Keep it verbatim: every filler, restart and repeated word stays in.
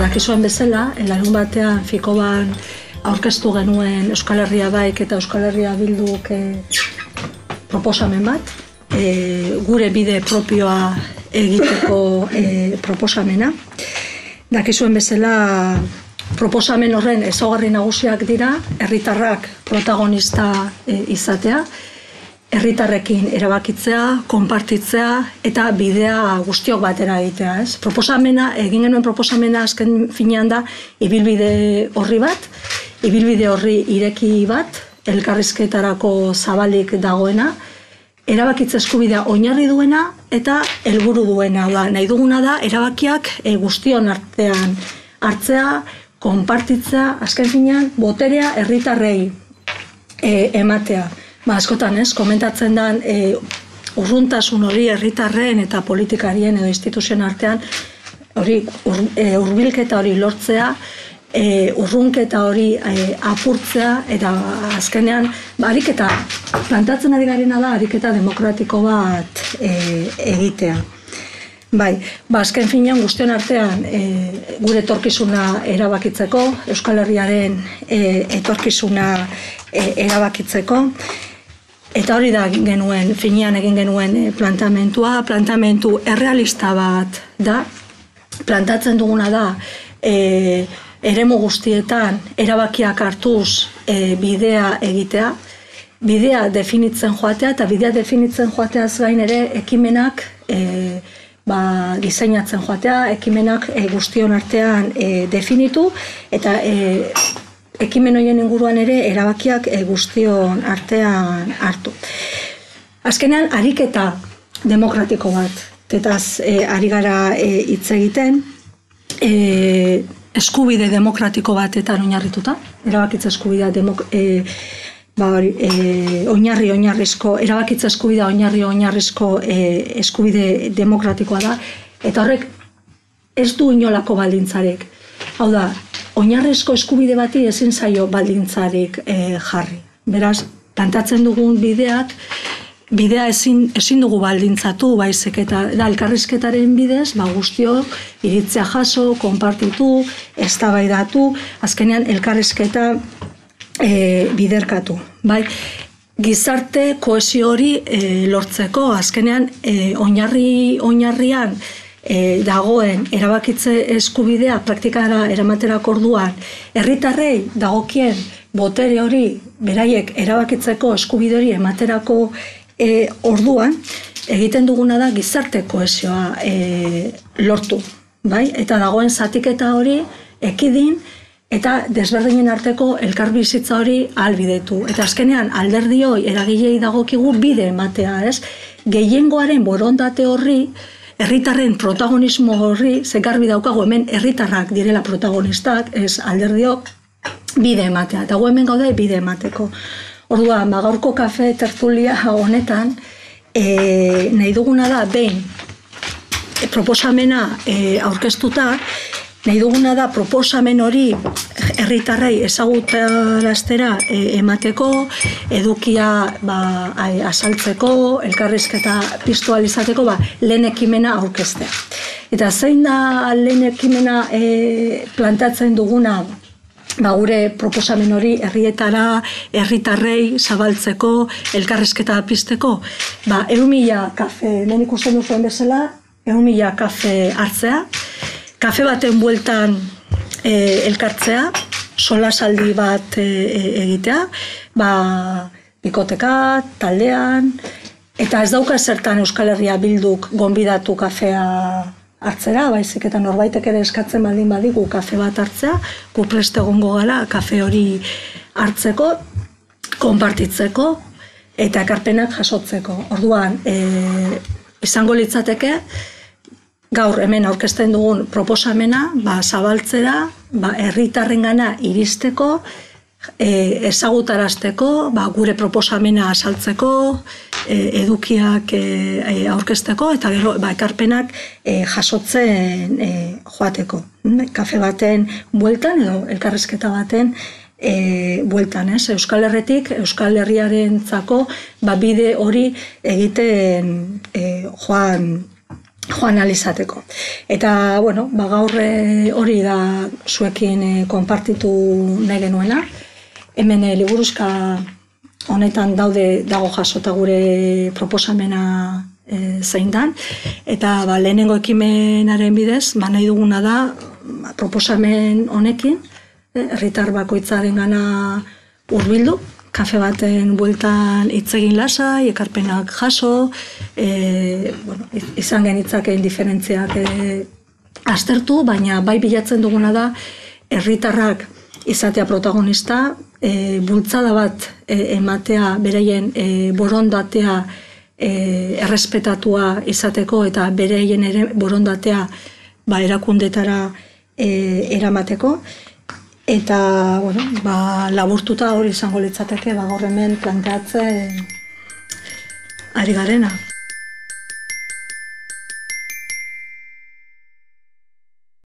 dakizuen bezala, larun batean Fikoban aurkeztu genuen Euskal Herria Baik eta Euskal Herria Bilduk e, proposamen bat, e, gure bide propioa egiteko e, proposamena. Dakizuen bezala, proposamen horren ezaugarri nagusiak dira, herritarrak protagonista e, izatea, herritarrekin erabakitzea, konpartitzea eta bidea guztiok batera egitea, ez? Proposamena, egin genuen proposamena azken finean da ibilbide horri bat, ibilbide horri ireki bat, elkarrizketarako zabalik dagoena, erabakitze eskubidea oinarri duena eta helburu duena. Da, nahi duguna da erabakiak e, guztion artean hartzea, konpartitzea, azken finean boterea herritarrei e, ematea. Ba, askotan, ez, komentatzen den e, urruntasun hori herritarren eta politikarien edo instituzioen artean hori ur, e, urbilketa hori lortzea, e, urrunketa hori e, apurtzea eta azkenean ba, ariketa plantatzen ari garena da ariketa demokratiko bat e, egitea. Bai, ba, azken finean guztion artean e, gure etorkizuna erabakitzeko, Euskal Herriaren e, etorkizuna e, erabakitzeko. Eta hori da genuen, finean egin genuen plantamentua, plantamentu errealista bat da, plantatzen duguna da, e, eremu guztietan erabakiak hartuz e, bidea egitea, bidea definitzen joatea, eta bidea definitzen joateaz gain ere ekimenak e, ba, diseinatzen joatea, ekimenak e, guztion artean e, definitu, eta e, ekimen horien inguruan ere erabakiak e, guztion artean hartu. Azkenean, ariketa demokratiko bat, tetaz e, ari gara hitz e, egiten, e, eskubide demokratiko batetan oinarrituta, erabakitze eskubidea demok, e, ba, e, oinarri oinarrizko, erabakitze eskubidea oinarri oinarrizko e, eskubide demokratikoa da, eta horrek ez du inolako baldintzarik. Hau da, oinarrizko eskubide bati ezin zaio baldintzarik e, jarri. Beraz, plantatzen dugun bideak, bidea ezin, ezin dugu baldintzatu, baizik eta da elkarrizketaren bidez, ba, guztiok iritzia jaso, konpartitu, eztabaidatu, azkenean elkarrizketa e, biderkatu. Bai, gizarte kohesio hori e, lortzeko, azkenean e, oinarri oinarrian E, dagoen erabakitze eskubidea praktikara eramaterako orduan herritarrei dagokien botere hori beraiek erabakitzeko eskubide hori ematerako e, orduan egiten duguna da gizarte kohesioa e, lortu, bai? Eta dagoen zatiketa hori ekidin eta desberdinen arteko elkarbizitza hori ahalbidetu. Eta azkenean alderdioi eragilei dagokigu bide ematea, ez? Gehiengoaren borondate horri, herritarren protagonismo horri, ze garbi daukagu hemen herritarrak direla protagonistak, ez alderdiok bide ematea. Eta gu hemen gaude bide emateko. Orduan, ba, gaurko kafe tertulia honetan, e, nahi duguna da, behin, e, proposamena e, aurkeztuta, nahi duguna da proposamen hori herritarrei ezagutaraztera e, emateko, edukia ba, azaltzeko, elkarrizketa piztualizateko, ba, lehen ekimena aurkeztea. Eta zein da lehen ekimena e, plantatzen duguna, ba, gure proposamen hori herrietara, herritarrei zabaltzeko, elkarrizketa pizteko, ba, ehun mila kafe, hemen ikusten duzuen bezala, ehun mila kafe hartzea, kafe baten bueltan e, elkartzea, solasaldi bat e, egitea, ba, bikoteka, taldean, eta ez dauka zertan Euskal Herria Bilduk gonbidatu kafea hartzera, baizik eta norbaitek ere eskatzen baldin badigu kafe bat hartzea, gu prest egongo gara kafe hori hartzeko, konpartitzeko eta ekarpenak jasotzeko. Orduan, e, izango litzateke, gaur hemen aurkezten dugun proposamena, ba, zabaltzera, ba, herritarrengana iristeko, e, ezagutarazteko, ba, gure proposamena azaltzeko, e, edukiak e, aurkezteko, eta gero ba, ekarpenak e, jasotzen e, joateko. Kafe baten bueltan edo elkarrizketa baten e, bueltan, ez? Euskal Herretik, Euskal Herriarentzako ba, bide hori egiten e, joan joan alizateko. Eta, bueno, ba, gaur hori da zuekin e, konpartitu nahi genuena. Hemen e, liburuzka honetan daude dago jasota gure proposamena e, zein dan. Eta ba, lehenengo ekimenaren bidez, ba, nahi duguna da ba, proposamen honekin, herritar bakoitzaren gana hurbildu, kafe baten bueltan hitz egin lasai, ekarpenak jaso, e, bueno, izan genitzakeen diferentziak e, aztertu, baina bai bilatzen duguna da herritarrak izatea protagonista, e, bultzada bat e, ematea beraien e, borondatea e, errespetatua izateko eta beraien ere borondatea ba, erakundetara e, eramateko. Eta, bueno, ba, laburtuta hori izango litzateke, ba, gaur hemen planteatzen ari garena.